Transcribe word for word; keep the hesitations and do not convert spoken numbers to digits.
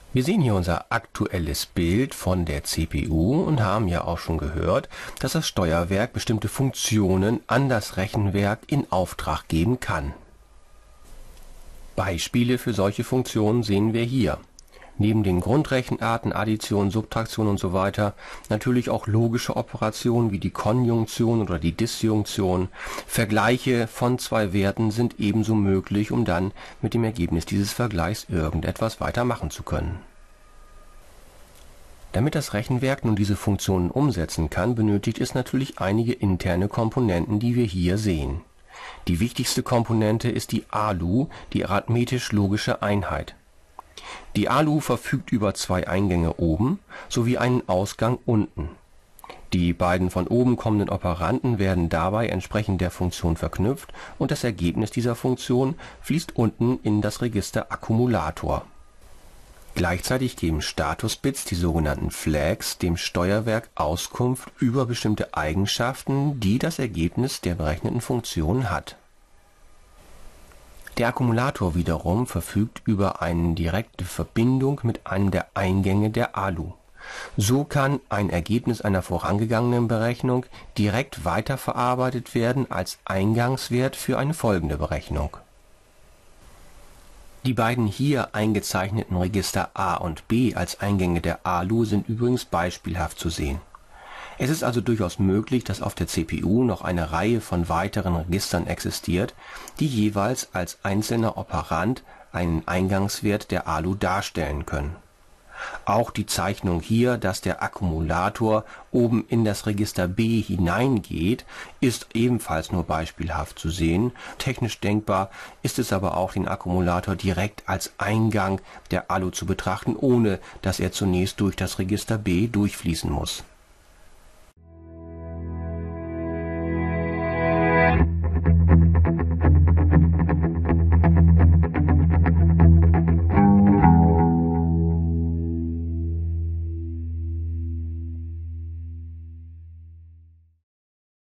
Wir sehen hier unser aktuelles Bild von der C P U und haben ja auch schon gehört, dass das Steuerwerk bestimmte Funktionen an das Rechenwerk in Auftrag geben kann. Beispiele für solche Funktionen sehen wir hier. Neben den Grundrechenarten, Addition, Subtraktion und so weiter, natürlich auch logische Operationen wie die Konjunktion oder die Disjunktion. Vergleiche von zwei Werten sind ebenso möglich, um dann mit dem Ergebnis dieses Vergleichs irgendetwas weitermachen zu können. Damit das Rechenwerk nun diese Funktionen umsetzen kann, benötigt es natürlich einige interne Komponenten, die wir hier sehen. Die wichtigste Komponente ist die A L U, die arithmetisch-logische Einheit. Die A L U verfügt über zwei Eingänge oben sowie einen Ausgang unten. Die beiden von oben kommenden Operanden werden dabei entsprechend der Funktion verknüpft und das Ergebnis dieser Funktion fließt unten in das Register Akkumulator. Gleichzeitig geben Statusbits, die sogenannten Flags, dem Steuerwerk Auskunft über bestimmte Eigenschaften, die das Ergebnis der berechneten Funktion hat. Der Akkumulator wiederum verfügt über eine direkte Verbindung mit einem der Eingänge der A L U. So kann ein Ergebnis einer vorangegangenen Berechnung direkt weiterverarbeitet werden als Eingangswert für eine folgende Berechnung. Die beiden hier eingezeichneten Register A und B als Eingänge der A L U sind übrigens beispielhaft zu sehen. Es ist also durchaus möglich, dass auf der C P U noch eine Reihe von weiteren Registern existiert, die jeweils als einzelner Operand einen Eingangswert der A L U darstellen können. Auch die Zeichnung hier, dass der Akkumulator oben in das Register B hineingeht, ist ebenfalls nur beispielhaft zu sehen. Technisch denkbar ist es aber auch, den Akkumulator direkt als Eingang der A L U zu betrachten, ohne dass er zunächst durch das Register B durchfließen muss.